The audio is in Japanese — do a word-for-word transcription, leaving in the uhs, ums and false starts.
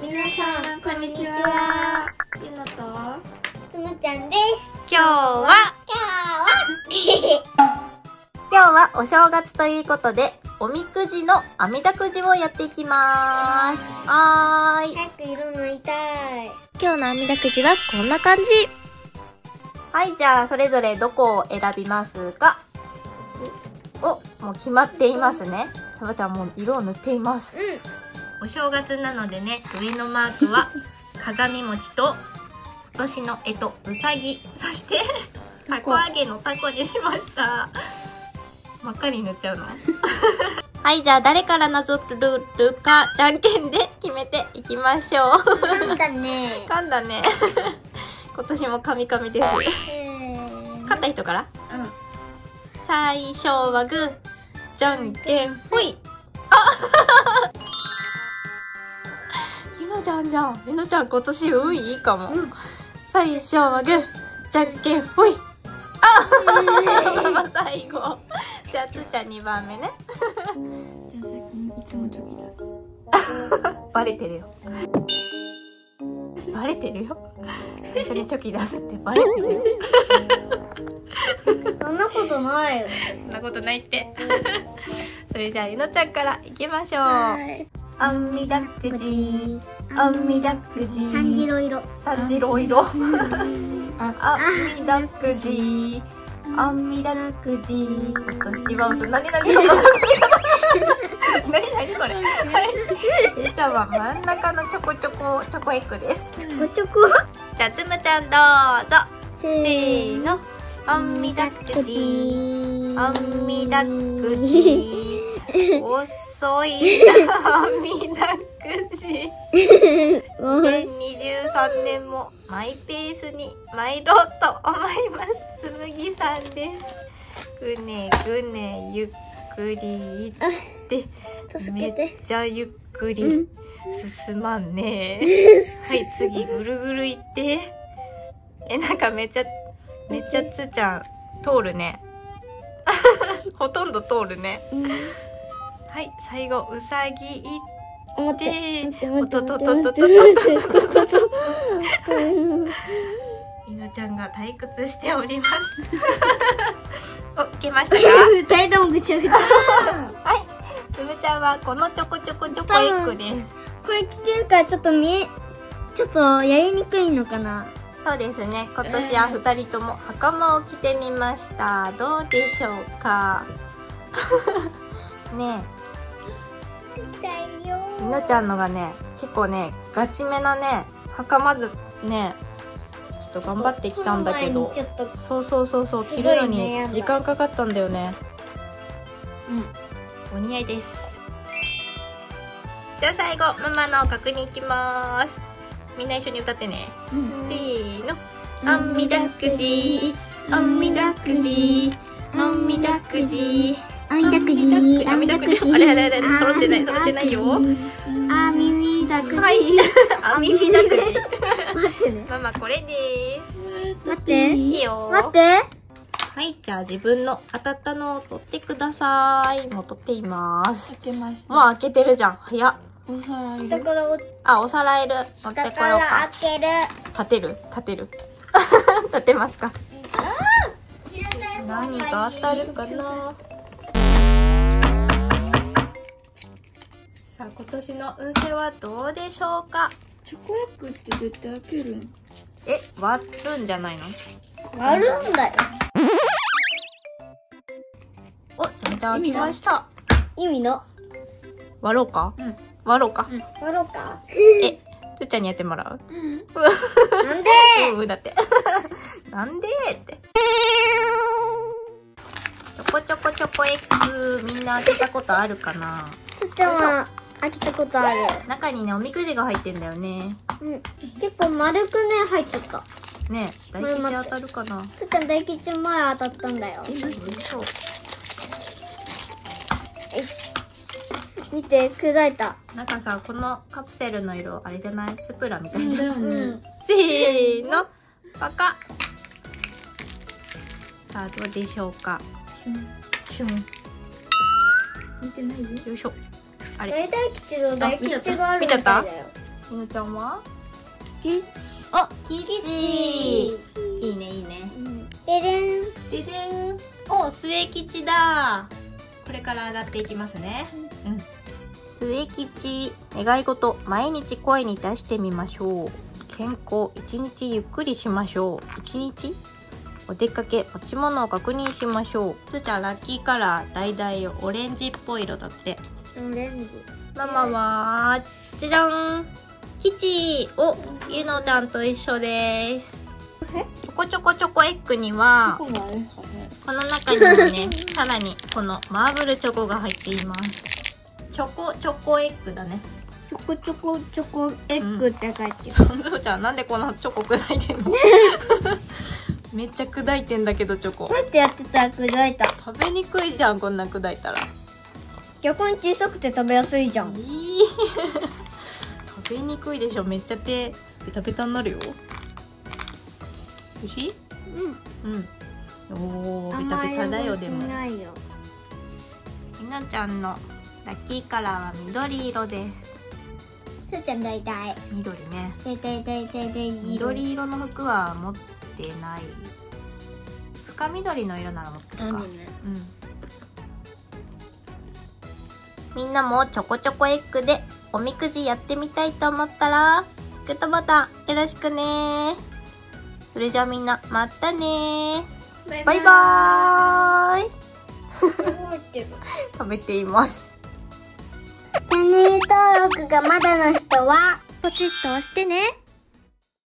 皆さんこんにちは。ゆなとつむちゃんです。 今日は今日は今日はお正月ということでおみくじのあみだくじをやっていきまーす。はーい。 早く色塗りたい。 今日のあみだくじはこんな感じ。はい、じゃあそれぞれどこを選びますか？お、もう決まっていますね。さばちゃんもう色を塗っています。 うん。 お正月なのでね、上のマークは鏡餅と今年の干支うさぎ、そしてたこ揚げのタコにしました。真っ赤に塗っちゃうのはい、じゃあ誰からなぞるるかじゃんけんで決めていきましょう。 なんだね。 噛んだね今年もカミカミです。勝った人から、 うん。 最初はグー、じゃんけんほい。あゆのちゃんじゃん。ゆのちゃん今年運いいかも。うん、最初はグー、じゃんけんほい。あママ最後。じゃあつーちゃんにばんめね。 じゃあ先にいつもチョキ出す。 バレてるよ。バレてるよ。本当にチョキ出すってバレてるよ。 そんなことないよ。 そんなことないって。それじゃあゆのちゃんからいきましょう。あんみだくじ、あんみだくじ、 三次郎色。 三次郎色。あんみだくじ、あんみだくじ。今年は嘘。なになにその。なになにこれ。ゆうちゃんは真ん中のチョコチョコチョコエッグです。 チョコチョコ。 じゃあつむちゃんどうぞ。 せせーの。あんみだくじ、あんみだくじ。遅いなあみだくじ。にせんにじゅうさんねんもマイペースに参ろうと思います。つむぎさんです。ぐねぐねゆっくり行ってめっちゃゆっくり進まんね。はい、次ぐるぐる行って。え、なんかめっちゃめっちゃつーちゃん通るね。ほとんど通るね。はい、最後うさぎ行って、おととととととと。ゆのちゃんが退屈しております。お、いけましたか？ 二人ともぐちゃぐちゃ。 はい、つむちゃんはこのチョコチョコチョコエッグです。 これ着てるからちょっと見え、ちょっとやりにくいのかな。 そうですね。今年は二人とも袴を着てみました。どうでしょうか？ねえ。みのちゃんのがね、結構ね、ガチめなね、袴ずね、ちょっと頑張ってきたんだけど、そうそうそうそう、着るのに時間かかったんだよね。うん、お似合いです。じゃあ最後、ママの確認いきまーす。みんな一緒に歌ってね。うん、せーの。あんみだくじ、あんみだくじ、あんみだくじ。 あみだくじ、 あみだくじ。あれあれあれ、揃ってない、揃ってないよ。 あみみだくじ。 はい。あみみだくじ。ママこれでーす。 待って。 いいよ。 待って。 はい、じゃあ自分の当たったのを取ってください。もう取っています。 開けました。 もう開けてるじゃん。早っ。 お皿いる。 あ、お皿いる。持ってこようか。 開ける。 立てる立てる立てますか？何が当たるかな。さあ、今年の運勢はどうでしょうか？ チョコエッグってどうやって開けるん？ え、割るんじゃないの？ 割るんだよ。 お、つむちゃん開きました。 意味の割ろうか？うん。割ろうか。 うん、割ろうか。 え、つーちゃんにやってもらう？ うん。なんでうん、だって。なんでーって。ちょこちょこチョコエッグ、みんな開けたことあるかな？ つーちゃんは開けたことある。 中にね、おみくじが入ってんだよね。 うん。結構丸くね、入ってた。 ねえ、大吉当たるかな？ つーちゃん大吉前当たったんだよ。 そう。 見て、砕いた。 なんかさ、このカプセルの色、あれじゃない？スプラみたいじゃん。 うん。 せーの、パカ。さあ、どうでしょうか？シュン。 見てないよ。 よいしょ。あれ？ 大大吉と大吉があるみたいだよ。 みのちゃんはキッチあ、キッチいいねいいね。 ででん。 ででん。お、末吉だ。これから上がっていきますね。うん。末吉、願い事、毎日声に出してみましょう。健康、一日ゆっくりしましょう。一日お出かけ、持ち物を確認しましょう。つーちゃん、ラッキーカラー、橙オレンジっぽい色だって。 オレンジ。 ママは、じゃじゃん。吉お、ゆのちゃんと一緒です。ちょこちょこちょこエッグには、この中にもね、さらにこのマーブルチョコが入っています。チョコチョコエッグだね。 チョコチョコチョコエッグって書いてる。 そう、ずーちゃんなんでこのチョコ砕いてんの？めっちゃ砕いてんだけどチョコ。 こうやってやってたら砕いた。 食べにくいじゃん、こんな砕いたら。 逆に小さくて食べやすいじゃん。 いい食べにくいでしょ。めっちゃ手ベタベタになるよ。おいしい？うん。うん。おー、ベタベタだよでも。 ないよ。 みなちゃんのラッキーカラーは緑色です。 すーちゃんだいたい。 緑ね。 だいたいだいたいだい緑色の服は持ってない。深緑の色なら持ってるか。 あるね。 うん。みんなもちょこちょこエッグでおみくじやってみたいと思ったらグッドボタンよろしくね。それじゃあみんなまたね。バイバーイ。食べています。 チャンネル登録がまだの人はポチッと押してね。